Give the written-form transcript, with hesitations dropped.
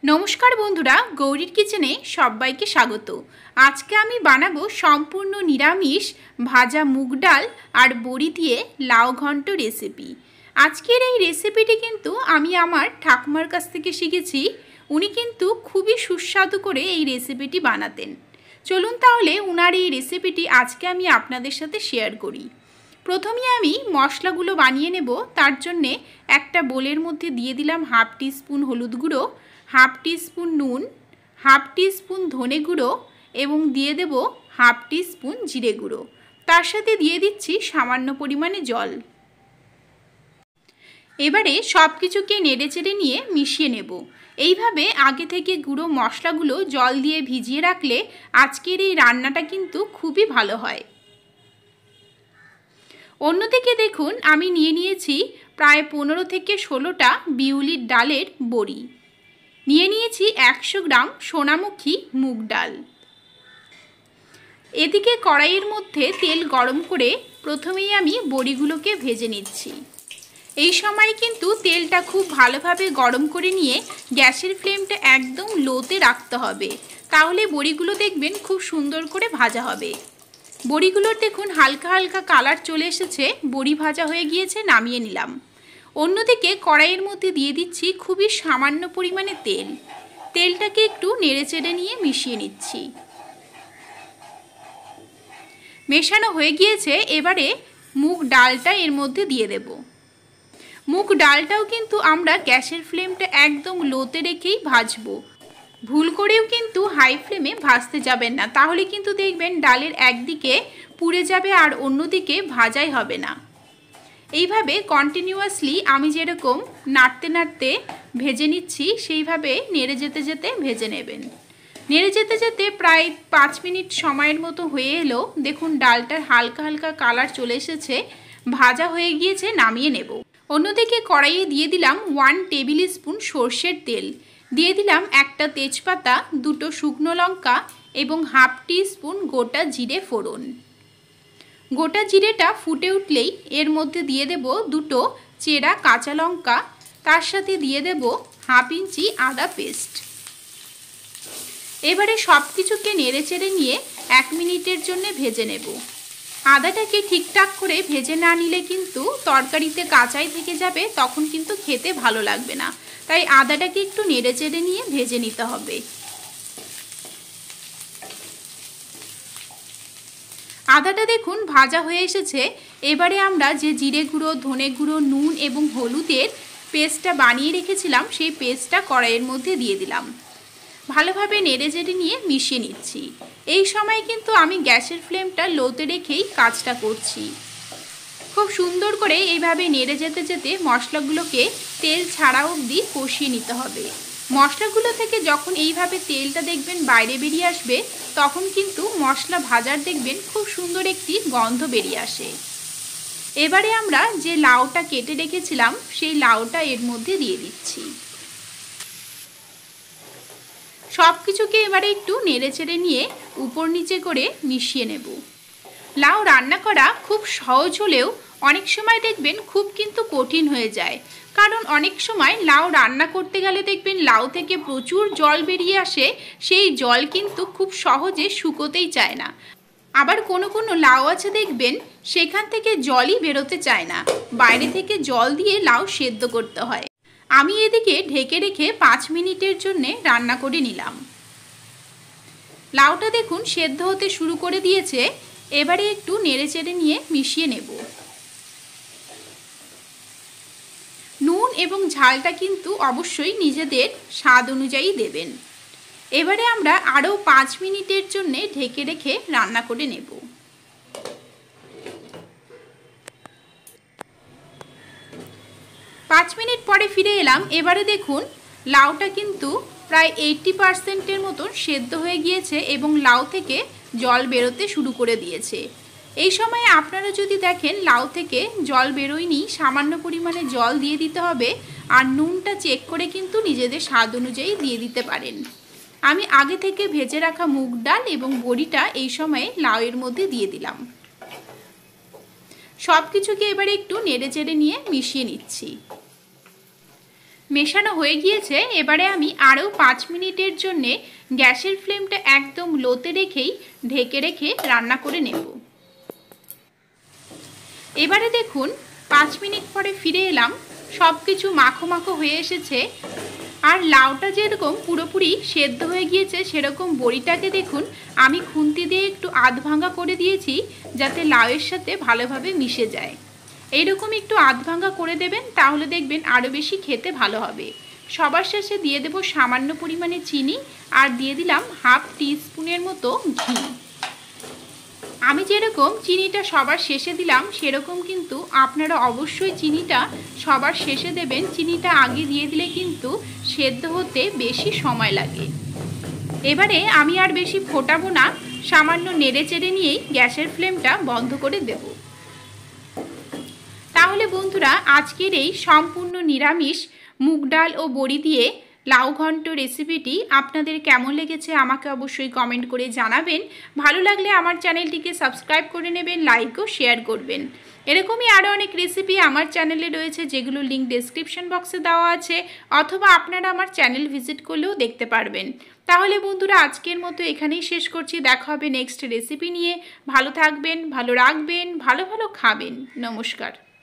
नमस्कार बंधुरा गौरीर किचेने सबाइके स्वागत। आज के आमी बानाबो सम्पूर्ण निरामिष भाजा मुग डाल और बड़ी दिए लाउ घंट रेसिपि। आजकेर এই রেসিপিটি কিন্তু আমি আমার ঠাকুমার কাছ থেকে শিখেছি। উনি কিন্তু খুবই সুস্বাদু করে এই রেসিপিটি বানাতেন। চলুন তাহলে উনার এই রেসিপিটি আজকে আমি আপনাদের সাথে শেয়ার করি। প্রথমে আমি মশলাগুলো বানিয়ে নেব। তার জন্য একটা বোলের মধ্যে দিয়ে দিলাম হাফ টিস্পুন হলুদ গুঁড়ো, हाफ टीस्पून नून, हाफ टीस्पून धने गुड़ो एवं दिए देव हाफ टीस्पून जिरे गुड़ो। तार साथे दिए दिच्छी सामान्य परिमाणे जल। एबारे सबकिछुके नेड़ेचेड़े निये मिशिए नेब। এইভাবে आगे थेके गुड़ो मशलागुलो जल दिए भिजिए राखले आजकेर এই রান্নাটা কিন্তু খুবই ভালো হয়। অন্যদিকে দেখুন আমি নিয়ে নিয়েছি প্রায় 15 থেকে 16টা বিউলির ডালের বড়ি। নিয়ে নিয়েছি 100 গ্রাম সোনামুখী মুগ ডাল। এদিকে কড়াইয়ের মধ্যে তেল গরম করে প্রথমেই আমি বড়িগুলোকে ভেজে নিচ্ছি। এই সময় কিন্তু তেলটা খুব ভালোভাবে গরম করে নিয়ে গ্যাসের ফ্লেমটা একদম লোতে রাখতে হবে, তাহলে বড়িগুলো দেখবেন খুব সুন্দর করে ভাজা হবে। বড়িগুলোর দেখুন হালকা হালকা কালার চলে এসেছে, বড়ি ভাজা হয়ে গিয়েছে, নামিয়ে নিলাম। অন্যদিকে কড়াইয়ের মধ্যে দিয়ে দিচ্ছি খুবই সামান্য পরিমাণে তেল। তেলটাকে একটু নেড়েচেড়ে নিয়ে মিশিয়ে নিচ্ছি। মেশানো হয়ে গিয়েছে, এবারে মুগ ডালটা এর মধ্যে দিয়ে দেব। মুগ ডালটাও কিন্তু আমরা গ্যাসের ফ্লেমটা একদম লোতে রেখেই ভাজবো। ভুল করেও কিন্তু হাই ফ্লেমে ভাজতে যাবেন না, তাহলে কিন্তু দেখবেন ডালের একদিকে পুড়ে যাবে আর অন্যদিকে ভাজাই হবে না। এইভাবে কন্টিনিউয়াসলি আমি যেরকম নাড়তে নাড়তে ভেজে নিচ্ছি সেইভাবে নেড়ে যেতে যেতে ভেজে নেবেন। নেড়ে যেতে যেতে প্রায় 5 মিনিট সময়ের মতো হয়ে এলো। দেখুন ডালটার হালকা হালকা কালার চলে এসেছে, ভাজা হয়ে গিয়েছে, নামিয়ে নেব। অন্যদিকে কড়াইয়ে দিয়ে দিলাম 1 টেবিল স্পুন সরষের তেল, দিয়ে দিলাম একটা তেজপাতা, 2টো শুকনো লঙ্কা এবং হাফ টিস্পুন গোটা জিরে ফোড়ন। গোটা জিরেটা ফুটে উঠলেই এর মধ্যে দিয়ে দেব 2টো চেরা কাঁচা লঙ্কা, তার সাথে দিয়ে দেব হাফ ইঞ্চি আদা পেস্ট। এবারে সব কিছুকে নেড়েচেড়ে নিয়ে 1 মিনিটের জন্য ভেজে নেব। আদাটাকে ঠিকঠাক করে ভেজে না নিলে কিন্তু তরকারিতে কাঁচাই থেকে যাবে, তখন কিন্তু খেতে ভালো লাগবে না। তাই আদাটাকে একটু নেড়েচেড়ে নিয়ে ভেজে নিতে হবে। আদাটা দেখুন ভাজা হয়ে এসেছে। এবারে আমরা যে জিরে গুঁড়ো, ধনে গুঁড়ো, নুন এবং হলুদের পেস্টটা বানিয়ে রেখেছিলাম সেই পেস্টটা কড়াইয়ের মধ্যে দিয়ে দিলাম। ভালোভাবে নেড়েচেড়ে নিয়ে মিশিয়ে নিচ্ছি। এই সময় কিন্তু আমি গ্যাসের ফ্লেমটা লোতে রেখেই কাজটা করছি। খুব সুন্দর করে এইভাবে নেড়ে যেতে যেতে মশলাগুলোকে তেল ছাড়া অবধি কষিয়ে নিতে হবে। মশলাগুলো থেকে যখন এইভাবে তেলটা দেখবেন বাইরে বেরিয়ে আসবে, তখন কিন্তু মশলা ভাজার দেখবেন খুব সুন্দর একটি গন্ধ বেরিয়ে আসে। এবারে আমরা যে লাউটা কেটে রেখেছিলাম সেই লাউটা এর মধ্যে দিয়ে দিচ্ছি। সব কিছুকে এবারে একটু নেড়েচেড়ে নিয়ে উপর নিচে করে মিশিয়ে নেব। লাউ রান্না করা খুব সহজ হলেও অনেক সময় দেখবেন খুব কিন্তু কঠিন হয়ে যায়, কারণ অনেক সময় লাউ রান্না করতে গেলে দেখবেন লাউ থেকে প্রচুর জল বেরিয়ে আসে, সেই জল কিন্তু খুব সহজে শুকোতেই চায় না। আবার কোনো কোনো লাউ আছে দেখবেন সেখান থেকে জলই বেরোতে চায় না, বাইরে থেকে জল দিয়ে লাউ সেদ্ধ করতে হয়। আমি এদিকে ঢেকে রেখে 5 মিনিটের জন্য রান্না করে নিলাম। লাউটা দেখুন সেদ্ধ হতে শুরু করে দিয়েছে। এবারে একটু নেড়েচেড়ে নিয়ে মিশিয়ে নেব। নুন এবং ঝালটা কিন্তু অবশ্যই নিজেদের স্বাদ অনুযায়ী দেবেন। এবারে আমরা আরও 5 মিনিটের জন্য ঢেকে রেখে রান্না করে নেব। 5 মিনিট পরে ফিরে এলাম। এবারে দেখুন লাউটা কিন্তু প্রায় 80%-এর মতন সেদ্ধ হয়ে গিয়েছে এবং লাউ থেকে জল বেরোতে শুরু করে দিয়েছে। এই সময় আপনারা যদি দেখেন লাউ থেকে জল বেরোয়নি, সামান্য পরিমাণে জল দিয়ে দিতে হবে। আর নুনটা চেক করে কিন্তু নিজেদের স্বাদ অনুযায়ী দিয়ে দিতে পারেন। আমি আগে থেকে ভেজে রাখা মুগ ডাল এবং বড়িটা এই সময়ে লাউয়ের মধ্যে দিয়ে দিলাম। সব কিছুকে এবারে একটু নেড়েচেড়ে নিয়ে মিশিয়ে নিচ্ছি। মেশানো হয়ে গিয়েছে। এবারে আমি আরও 5 মিনিটের জন্যে গ্যাসের ফ্লেমটা একদম লোতে রেখেই ঢেকে রেখে রান্না করে নেব। এবারে দেখুন 5 মিনিট পরে ফিরে এলাম, সব কিছু মাখো মাখো হয়ে এসেছে। আর লাউটা যেরকম পুরোপুরি সেদ্ধ হয়ে গিয়েছে সেরকম বড়িটাকে দেখুন আমি খুন্তি দিয়ে একটু আধ ভাঙা করে দিয়েছি, যাতে লাউয়ের সাথে ভালোভাবে মিশে যায়। এইরকম একটু আধ ভাঙা করে দেবেন, তাহলে দেখবেন আরও বেশি খেতে ভালো হবে। সবার শেষে দিয়ে দেব সামান্য পরিমাণে চিনি, আর দিয়ে দিলাম হাফ টিস্পুনের মতো ঘি। আমি যেরকম চিনিটা সবার শেষে দিলাম সেরকম কিন্তু আপনারা অবশ্যই চিনিটা সবার শেষে দেবেন। চিনিটা আগে দিয়ে দিলে কিন্তু সেদ্ধ হতে বেশি সময় লাগে। এবারে আমি আর বেশি ফোটাবো না, সামান্য নেড়ে চেড়ে নিয়েই গ্যাসের ফ্লেমটা বন্ধ করে দেব। তাহলে বন্ধুরা, আজকের এই সম্পূর্ণ নিরামিষ মুগ ডাল ও বড়ি দিয়ে লাউ ঘন্ট রেসিপিটি আপনাদের কেমন লেগেছে আমাকে অবশ্যই কমেন্ট করে জানাবেন। ভালো লাগলে আমার চ্যানেলটিকে সাবস্ক্রাইব করে নেবেন, লাইক ও শেয়ার করবেন। এরকমই আরও অনেক রেসিপি আমার চ্যানেলে রয়েছে, যেগুলো লিঙ্ক ডেসক্রিপশন বক্সে দেওয়া আছে, অথবা আপনারা আমার চ্যানেল ভিজিট করলেও দেখতে পারবেন। তাহলে বন্ধুরা, আজকের মতো এখানেই শেষ করছি। দেখা হবে নেক্সট রেসিপি নিয়ে। ভালো থাকবেন, ভালো রাখবেন, ভালো ভালো খাবেন। নমস্কার।